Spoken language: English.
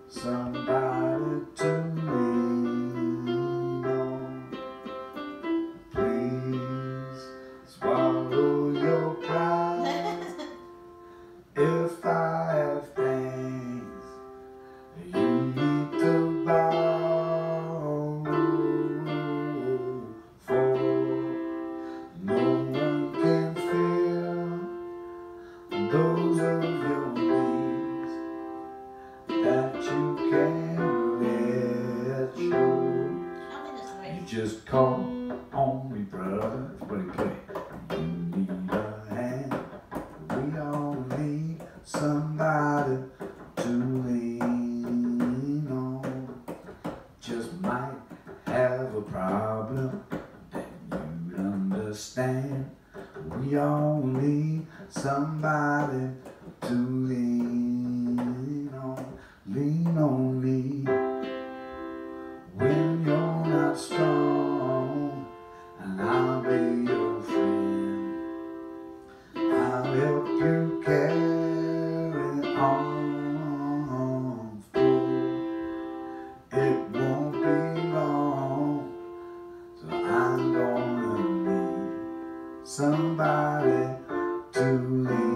somebody to lean on. Please swallow your pride. If I have things you need to borrow for, no one can fill those of your needs that you can let show. You just call on me, brother. That's what he play. You need a hand. We all need somebody to lean on. Just might have a problem that you understand. We all need somebody to lean on. Lean on me when you're not strong, and I'll be your friend. I'll help you carry on through. It won't be long, so I'm gonna need somebody to lean